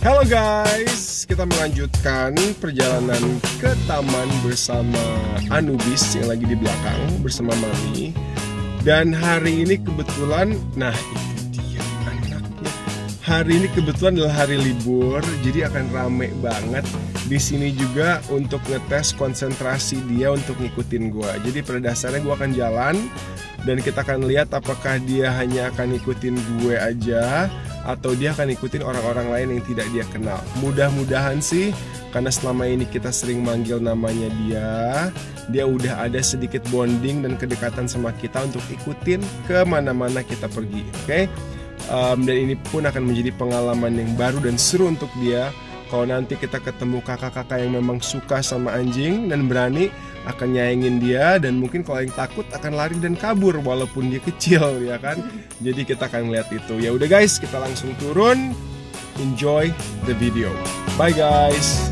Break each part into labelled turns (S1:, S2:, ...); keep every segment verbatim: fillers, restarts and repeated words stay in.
S1: Halo guys, kita melanjutkan perjalanan ke taman bersama Anubis yang lagi di belakang bersama Mami. Dan hari ini kebetulan, nah itu dia anaknya. Hari ini kebetulan adalah hari libur, jadi akan rame banget di sini juga untuk ngetes konsentrasi dia untuk ngikutin gua. Jadi pada dasarnya gua akan jalan dan kita akan lihat apakah dia hanya akan ngikutin gue aja atau dia akan ngikutin orang-orang lain yang tidak dia kenal. Mudah-mudahan sih, karena selama ini kita sering manggil namanya dia, dia udah ada sedikit bonding dan kedekatan sama kita untuk ikutin ke mana-mana kita pergi. Oke? Okay? Um, dan ini pun akan menjadi pengalaman yang baru dan seru untuk dia. Kalau nanti kita ketemu kakak-kakak yang memang suka sama anjing dan berani, akan nyayangin dia, dan mungkin kalau yang takut akan lari dan kabur walaupun dia kecil, ya kan? Jadi kita akan lihat itu. Ya udah guys, kita langsung turun. Enjoy the video. Bye guys.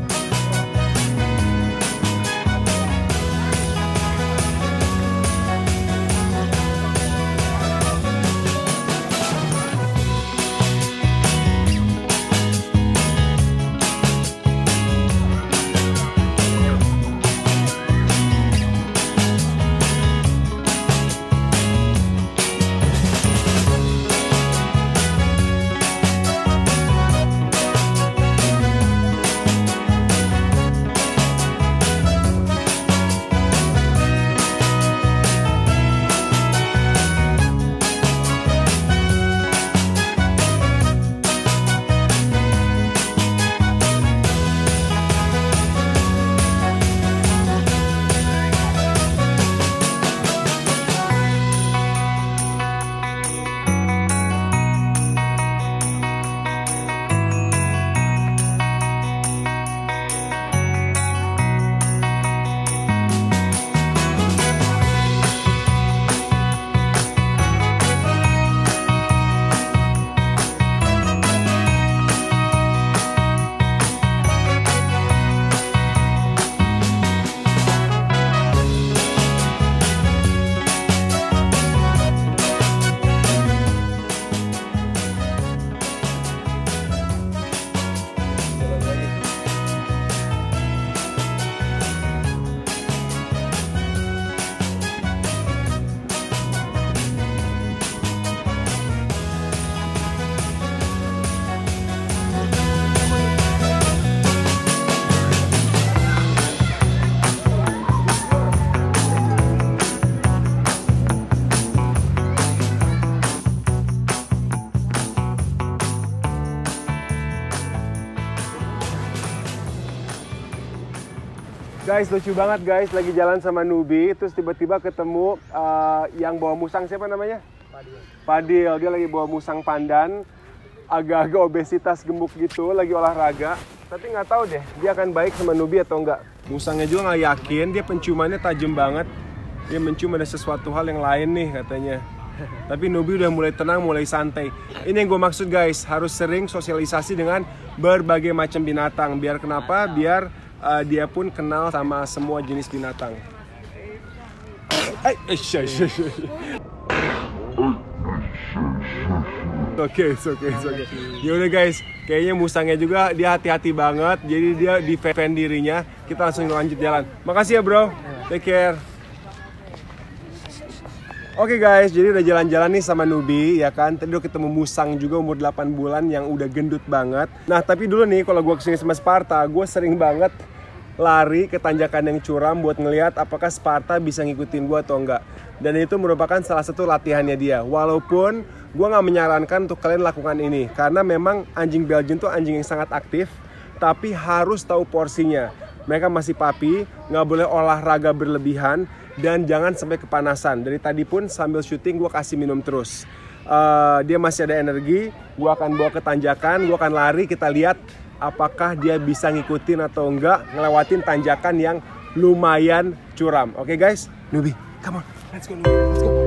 S1: Guys, lucu banget guys, lagi jalan sama Nubi, terus tiba-tiba ketemu uh, yang bawa musang, siapa namanya? Fadil. Fadil, dia lagi bawa musang pandan, agak-agak obesitas gemuk gitu, lagi olahraga. Tapi nggak tahu deh, dia akan baik sama Nubi atau enggak. Musangnya juga nggak yakin, dia penciumannya tajam banget. Dia mencium ada sesuatu hal yang lain nih katanya. Tapi Nubi udah mulai tenang, mulai santai. Ini yang gue maksud guys, harus sering sosialisasi dengan berbagai macam binatang. Biar kenapa? Biar Uh, dia pun kenal sama semua jenis binatang. Oke, oke, oke. Yaudah guys, kayaknya musangnya juga dia hati-hati banget. Jadi dia defend dirinya. Kita langsung lanjut jalan. Makasih ya bro. Take care. Oke okay guys, jadi udah jalan-jalan nih sama Nubi, ya kan? Tadi udah ketemu musang juga umur delapan bulan yang udah gendut banget. Nah tapi dulu nih kalau gue kesini sama Sparta, gue sering banget lari ke tanjakan yang curam buat ngelihat apakah Sparta bisa ngikutin gue atau enggak. Dan itu merupakan salah satu latihannya dia. Walaupun gue gak menyarankan untuk kalian lakukan ini, karena memang anjing Belgian tuh anjing yang sangat aktif, tapi harus tahu porsinya. Mereka masih papi, gak boleh olahraga berlebihan, dan jangan sampai kepanasan. Dari tadi pun sambil syuting gue kasih minum terus. uh, Dia masih ada energi. Gue akan bawa ke tanjakan, gue akan lari. Kita lihat apakah dia bisa ngikutin atau enggak, ngelewatin tanjakan yang lumayan curam. Oke okay guys, Nubi, come on, let's go Nubi, let's go.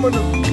S1: Manu.